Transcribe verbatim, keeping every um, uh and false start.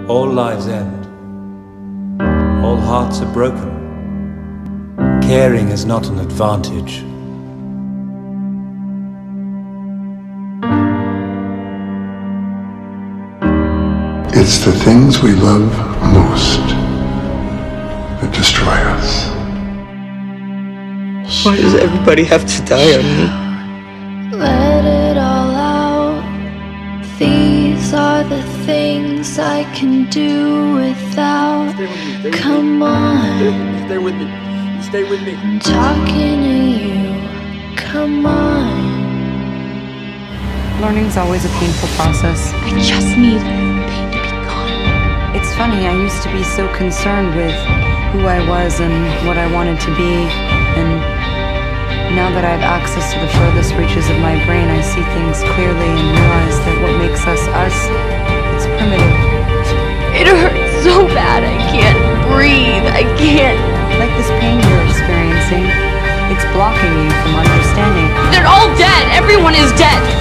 All lives end. All hearts are broken. Caring is not an advantage. It's the things we love most that destroy us. Why does everybody have to die on me? Let it all out. These are the things I can do without. Come on. Stay with me. Stay with me. I'm talking to you. Come on. Learning's always a painful process. I just need pain to be gone. It's funny, I used to be so concerned with who I was and what I wanted to be, and now that I have access to the furthest reaches of my brain, I see things clearly and realize that what makes us us, it's primitive. It hurts so bad I can't breathe. I can't. Like this pain you're experiencing, it's blocking you from understanding. They're all dead. Everyone is dead.